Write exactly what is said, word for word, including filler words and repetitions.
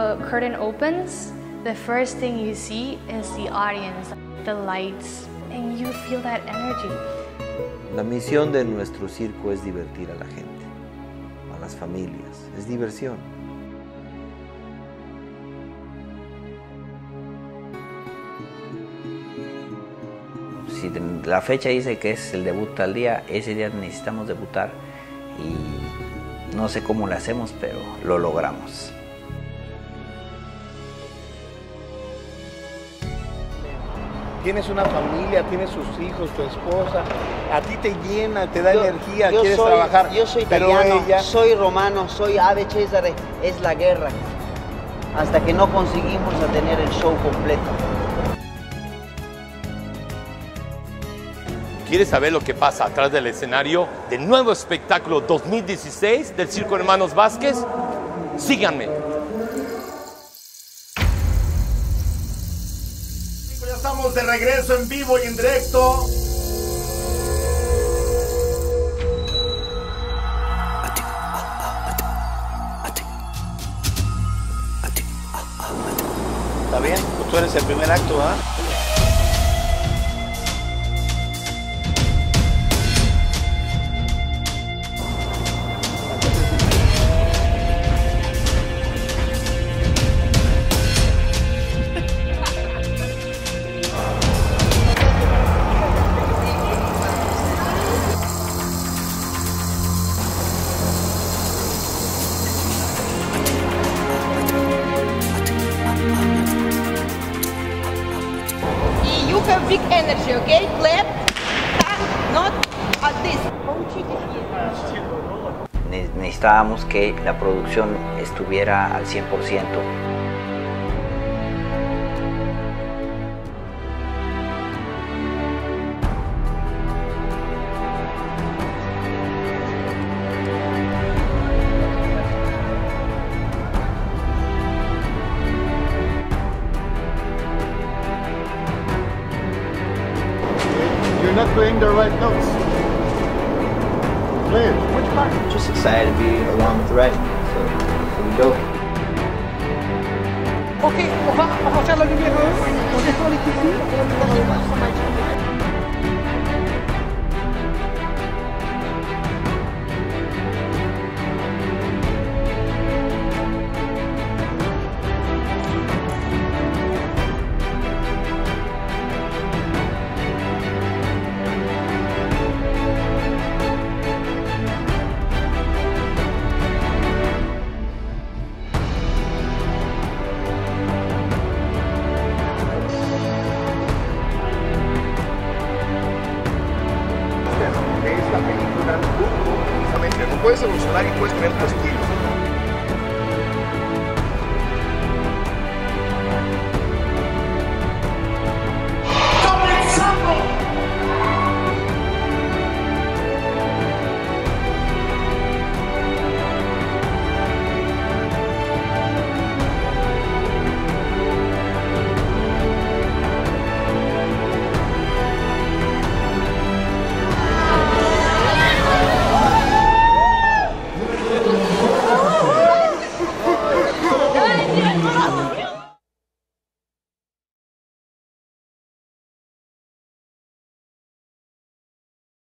the curtain opens, the first thing you see is the audience, the lights, and you feel that energy. La misión de nuestro circo es divertir a la gente, a las familias, es diversión. Si la fecha dice que es el debut tal día, ese día necesitamos debutar y no sé cómo lo hacemos, pero lo logramos. Tienes una familia, tienes sus hijos, tu esposa, a ti te llena, te da yo, energía, yo quieres soy, trabajar. Yo soy pero italiano, ella... soy romano, soy Ave Césare, es la guerra, hasta que no conseguimos a tener el show completo. ¿Quieres saber lo que pasa atrás del escenario del nuevo espectáculo dos mil dieciséis del Circo Hermanos Vázquez? Síganme. Ya estamos de regreso en vivo y en directo. ¿Está bien? Pues tú eres el primer acto, ¿ah? ¿eh? You have big energy, okay? Clap, not at this. Necesitábamos que la producción estuviera al cien por ciento. You're not playing the right notes. Play it. Which part? Just excited to be along with the ride. So here we go. Ok, on va, on va faire la lumière, on descend les cuisines et on va faire le son magique. Es la película, precisamente, lo puedes evolucionar y puedes tener tu estilo.